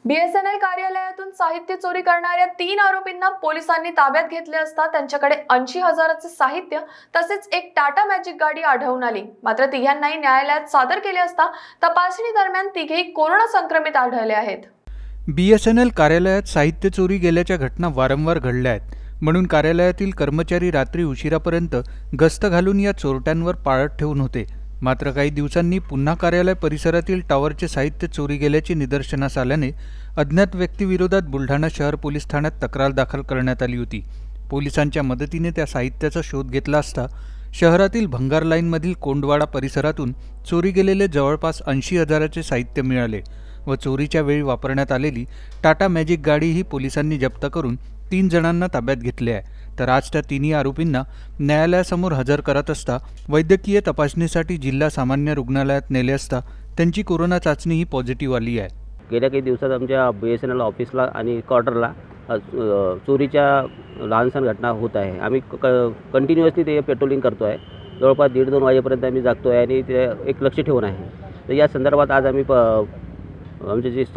BSNL कार्यालयातून साहित्य चोरी करणाऱ्या 3 आरोपींना पोलिसांनी ताब्यात घेतले असता त्यांच्याकडे 80,000चे साहित्य तसेच एक टाटा मॅजिक गाडी आढळून आली। मात्र तिघांनाही न्यायालयात सादर केले असता तपासणी दरम्यान तिघेही कोरोना संक्रमित आढळले आहेत। बीएसएनएल कार्यालयात साहित्य चोरी गेल्याच्या घटना वारंवार घडल्या आहेत, म्हणून कार्यालयातील कर्मचारी रात्री उशिरापर्यंत गस्त घालून या चोरट्यांवर पाळत ठेवून होते। मात्र काही दिवसांनी पुन्हा कार्यालय परिसरातील टॉवरचे साहित्य चोरी गेल्याचे निदर्शनास आल्याने अज्ञात व्यक्तीविरोधात बुलढाणा शहर पोलीस ठाण्यात तक्रार दाखल करण्यात आली होती। पोलिसांच्या मदतीने त्या साहित्याचा शोध घेतला असता शहरातील भंगार लाईनमधील कोंडवाडा परिसरातून चोरी गेलेले जवळपास 80,000चे साहित्य मिळाले व चोरीच्या वेळी वापरण्यात आलेली टाटा मॅजिक गाडीही पोलिसांनी जप्त करून 3 जणांना ताब्यात घेतले आहे। तर आज त्या तिन्ही आरोपींना न्यायालयासमोर हजर करत असता वैद्यकीय तपासणीसाठी जिल्हा सामान्य रुग्णालयात नेले असता त्यांची कोरोना चाचणी ही पॉझिटिव्ह आली आहे। गेल्या काही दिवसात आमच्या बीएसएनएल ऑफिसला आणि क्वार्टरला चोरीच्या लहानसहान घटना होत आहे। आम्ही कंटिन्युअसली ते पेट्रोलिंग करतो आहे। जवळपास 1:30-2 वाजेपर्यंत आम्ही जागतो आहे आणि ते एक लक्ष ठेवून आहे। तर या संदर्भात आज आम्ही आमचे जे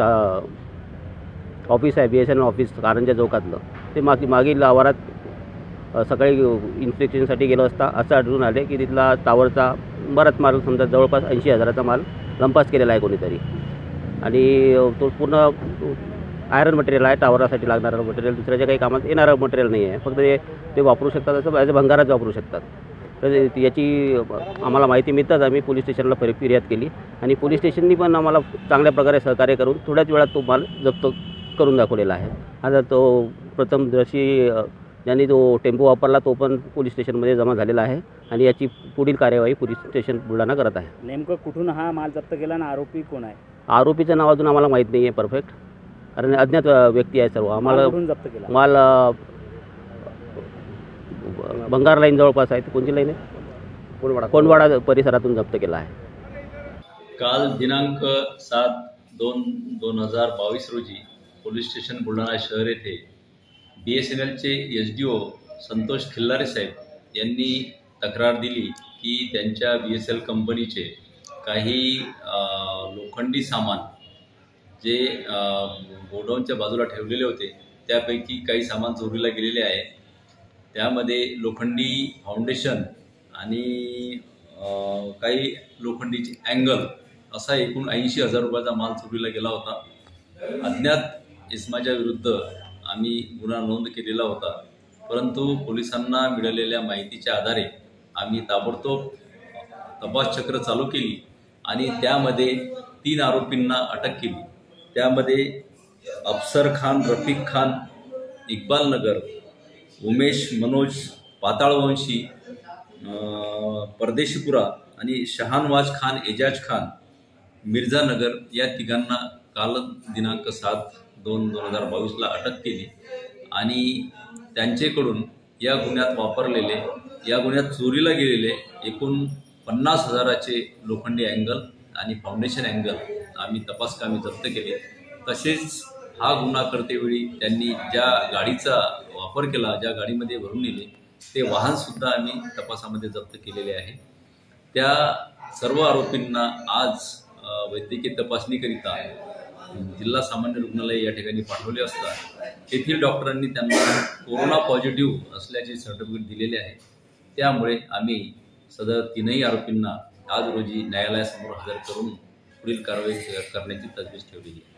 ऑफिस आहे बीएसएनएल ऑफिस कारंजा चौकातलं ते मागील आवारात सकाळी इन्स्पेक्शनसाठी गेलो असता असं आढळून आले की तिथला टावरचा बराच माल समजा जवळपास 80,000चा माल लंपास केलेला आहे कोणीतरी आणि तो पूर्ण आयरन मटेरियल आहे। टावरासाठी लागणारं मटेरियल दुसऱ्याच्या काही कामात येणारं मटेरियल नाही आहे, फक्त ते वापरू शकतात असं ॲज अ भंगारात वापरू शकतात। तर याची आम्हाला माहिती मिळताच आम्ही पोलीस स्टेशनला फिर्याद केली आणि पोलीस स्टेशननी पण आम्हाला चांगल्या प्रकारे सहकार्य करून थोड्याच वेळात तो माल जप्त करून दाखवलेला आहे। आता तो प्रथमदर्शी ज्यांनी तो टेम्पो वापरला तो पण पोलीस स्टेशनमध्ये जमा झालेला आहे आणि याची पुढील कार्यवाही पोलीस स्टेशन बुलढाणा करत आहे। नेमकं कुठून हा माल जप्त केला आणि आरोपी कोण आहे? आरोपीचं नाव अजून आम्हाला माहीत नाही आहे परफेक्ट, कारण अज्ञात व्यक्ती आहे सर्व। आम्हाला जप्त केला माल भंगार लाईन जवळपास आहे, कोणती लाईन आहे? कोंडवाडा परिसरातून जप्त केला आहे। काल दिनांक 7/2/2022 रोजी पोलीस स्टेशन बुलढाणा शहर येथे बीएसएनएलचे एसडीओ संतोष खिल्लारे साहेब यांनी तक्रार दिली की त्यांच्या बीएसएनएल कंपनीचे काही लोखंडी सामान जे गोडाऊनच्या बाजूला ठेवलेले होते त्यापैकी काही सामान चोरीला गेलेले आहे। त्यामध्ये लोखंडी फाउंडेशन आणि काही लोखंडीची अँगल असा एकूण 80,000 रुपयाचा माल चोरीला गेला होता। अज्ञात इसमाच्या विरुद्ध आम्ही गुन्हा नोंद केलेला होता, परंतु पोलिसांना मिळालेल्या माहितीच्या आधारे आम्ही ताबडतोब तपास चक्र चालू केली आणि त्यामध्ये 3 आरोपींना अटक केली। त्यामध्ये अफसर खान, रफिक खान, इक्बाल नगर, उमेश मनोज पाताळवंशी, परदेशीपुरा आणि शहानवाज खान, एजाज खान, मिर्झा नगर या तिघांना काल दिनांक 7/2/2022 अटक केली आणि त्यांच्याकडून या गुन्ह्यात चोरीला गेलेले एकूण 50,000चे लोखंडी अँगल आणि फाउंडेशन अँगल आम्ही तपासकामी जप्त केले। तसेच हा गुन्हा करतेवेळी त्यांनी ज्या गाडीचा वापर केला, ज्या गाडीमध्ये भरून नेले ते वाहनसुद्धा आम्ही तपासामध्ये जप्त केलेले आहे। त्या सर्व आरोपींना आज वैद्यकीय तपासणीकरिता जिल्हा सामान्य रुग्णालय या ठिकाणी पाठवले असता येथील डॉक्टरांनी त्यांना कोरोना पॉझिटिव्ह असल्याचे सर्टिफिकेट दिलेले आहे। त्यामुळे आम्ही सदर 3ही आरोपींना आज रोजी न्यायालयासमोर हजर करून पुढील कारवाई करण्याची तजवीज ठेवली आहे।